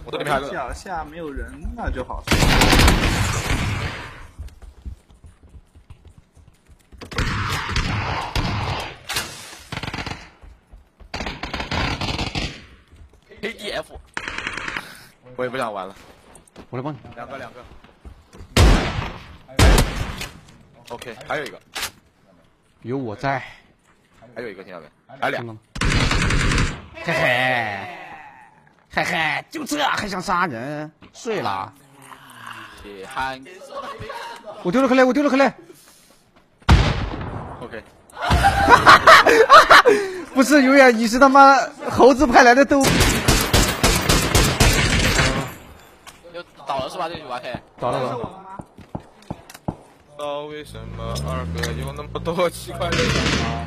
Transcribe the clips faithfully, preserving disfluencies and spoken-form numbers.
我这里面还有个。 脚下没有人，那就好。 K D F， 我也不想玩了。 我来帮你。 两个两个。OK， 还有一个。 有我在。 还有一个听到没？还俩。 嘿嘿，嘿嘿，就这还想杀人？睡了。 铁汉。 我丢了克雷，我丢了克雷。 OK。 不是永远，你是他妈猴子派来的逗。 又倒了是吧？这局 OK。 倒了倒了。 知道为什么二哥有那么多奇怪的想法？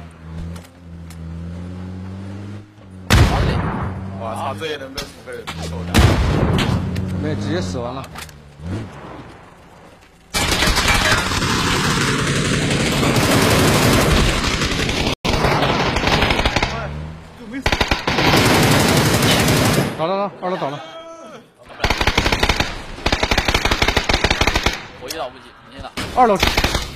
我操，这也能被五个人受的？ 没，直接死完了。倒了倒，二楼倒了。 我一倒不急，你先打。 二楼。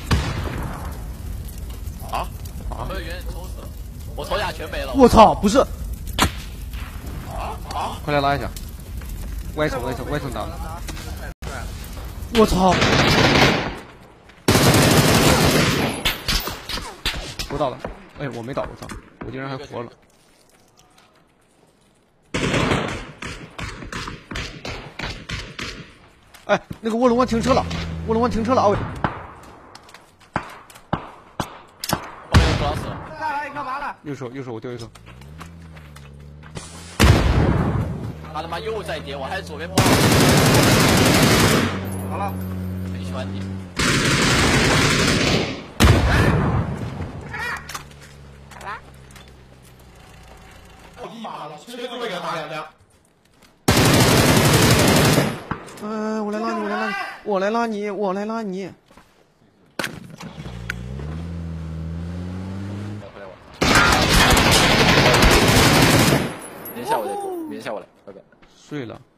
啊啊！我有远抽死了，我头甲全没了。 我操，不是。 啊啊！ 快来拉一下。歪手歪手歪手打。我操！我倒了。哎，我没倒，我操！我竟然还活了。哎，那个卧龙湾停车了，卧龙湾停车了，阿伟。 后面有死了。 再来一颗拔了。 右手右手我掉一颗。 他他妈又在点我，还是左边跑。 好了， 很喜欢你。我一把了，这么给他打两枪。 嗯、呃，我来拉你，我来拉你，我来拉你，我来拉你。 连下我再走，连下我来，拜拜。 睡了。